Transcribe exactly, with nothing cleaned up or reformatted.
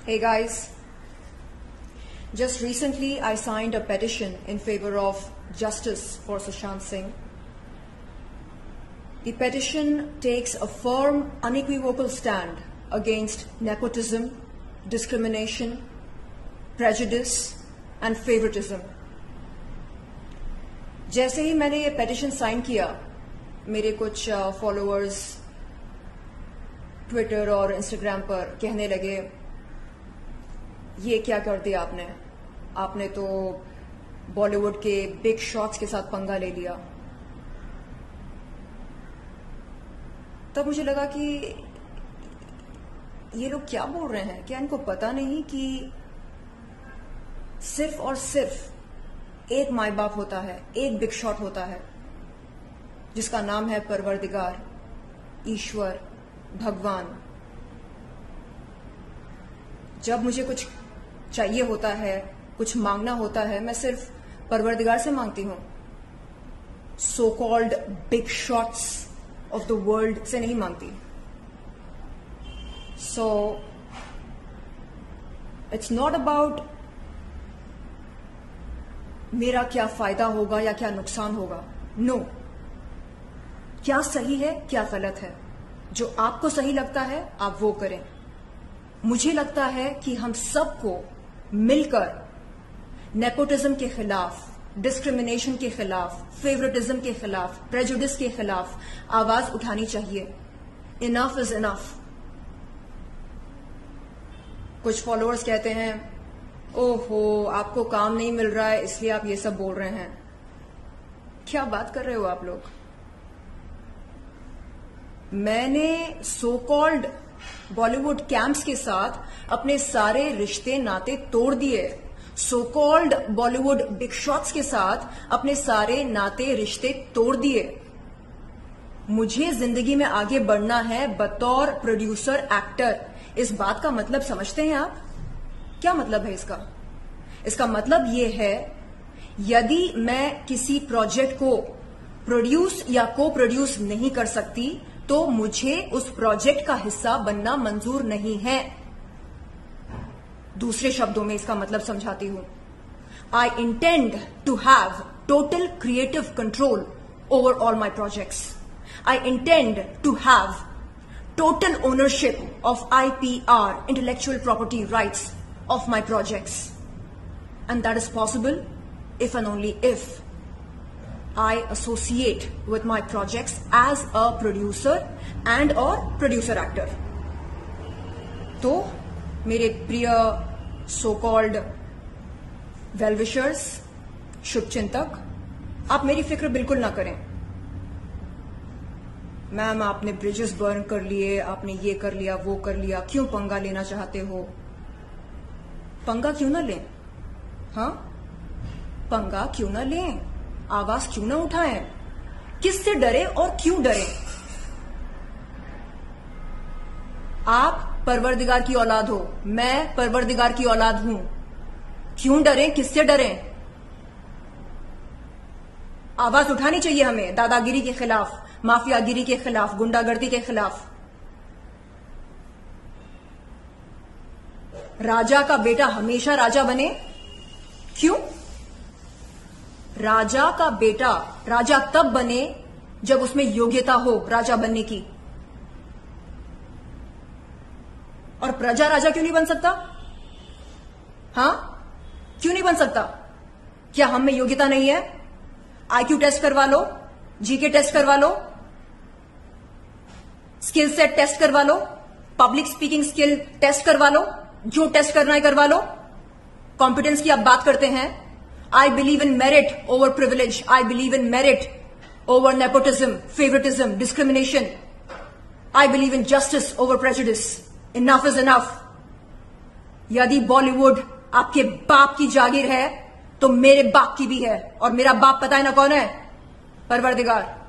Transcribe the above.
Hey guys, just recently I signed a petition in favor of justice for Sushant Singh. The petition takes a firm, unequivocal stand against nepotism, discrimination, prejudice and favoritism. जैसे ही मैंने ये petition sign किया, मेरे कुछ followers Twitter और Instagram पर कहने लगे, ये क्या कर दिया आपने आपने तो बॉलीवुड के बिग शॉट्स के साथ पंगा ले लिया। तब मुझे लगा कि ये लोग क्या बोल रहे हैं, क्या इनको पता नहीं कि सिर्फ और सिर्फ एक माई बाप होता है, एक बिग शॉट होता है जिसका नाम है परवरदिगार, ईश्वर, भगवान। जब मुझे कुछ चाहिए होता है, कुछ मांगना होता है, मैं सिर्फ परवरदिगार से मांगती हूं, so called big shots of the world से नहीं मांगती। सो इट्स नॉट अबाउट मेरा क्या फायदा होगा या क्या नुकसान होगा। No no. क्या सही है, क्या गलत है, जो आपको सही लगता है आप वो करें। मुझे लगता है कि हम सबको मिलकर नेपोटिज्म के खिलाफ, डिस्क्रिमिनेशन के खिलाफ, फेवरेटिज्म के खिलाफ, प्रेजुडिस के खिलाफ आवाज उठानी चाहिए। Enough is enough. कुछ फॉलोअर्स कहते हैं, ओहो आपको काम नहीं मिल रहा है इसलिए आप ये सब बोल रहे हैं। क्या बात कर रहे हो आप लोग? मैंने सो कॉल्ड बॉलीवुड कैंप्स के साथ अपने सारे रिश्ते नाते तोड़ दिए। So called Bollywood big shots के साथ अपने सारे नाते रिश्ते तोड़ दिए। मुझे जिंदगी में आगे बढ़ना है बतौर प्रोड्यूसर, एक्टर। इस बात का मतलब समझते हैं आप? क्या मतलब है इसका? इसका मतलब यह है, यदि मैं किसी प्रोजेक्ट को प्रोड्यूस या को प्रोड्यूस नहीं कर सकती तो मुझे उस प्रोजेक्ट का हिस्सा बनना मंजूर नहीं है। दूसरे शब्दों में इसका मतलब समझाती हूं। I intend to have total creative control over all my projects. I intend to have total ownership of I P R, intellectual property rights of my projects. And that is possible if and only if I associate with my projects as a producer and or producer actor. तो मेरे प्रिय so called well wishers, शुभचिंतक, आप मेरी फिक्र बिल्कुल ना करें। मैम आपने ब्रिजेस बर्न कर लिए, आपने ये कर लिया, वो कर लिया, क्यों पंगा लेना चाहते हो? पंगा क्यों ना लें? हाँ, पंगा क्यों ना लें? आवाज क्यों ना उठाएं? किससे डरे और क्यों डरे? आप परवरदिगार की औलाद हो, मैं परवरदिगार की औलाद हूं। क्यों डरे, किससे डरे? आवाज उठानी चाहिए हमें दादागिरी के खिलाफ, माफियागिरी के खिलाफ, गुंडागर्दी के खिलाफ। राजा का बेटा हमेशा राजा बने, क्यों? राजा का बेटा राजा तब बने जब उसमें योग्यता हो राजा बनने की। और प्रजा राजा क्यों नहीं बन सकता? हां, क्यों नहीं बन सकता? क्या हम में योग्यता नहीं है? आईक्यू टेस्ट करवा लो, जीके टेस्ट करवा लो, स्किल सेट टेस्ट करवा लो, पब्लिक स्पीकिंग स्किल टेस्ट करवा लो, जो टेस्ट करना है करवा लो। कॉम्पिटेंस की आप बात करते हैं। I believe in merit over privilege. I believe in merit over nepotism, favouritism, discrimination. I believe in justice over prejudice. Enough is enough. यदि बॉलीवुड आपके बाप की जागीर है तो मेरे बाप की भी है, और मेरा बाप पता है ना कौन है? परवरदिगार।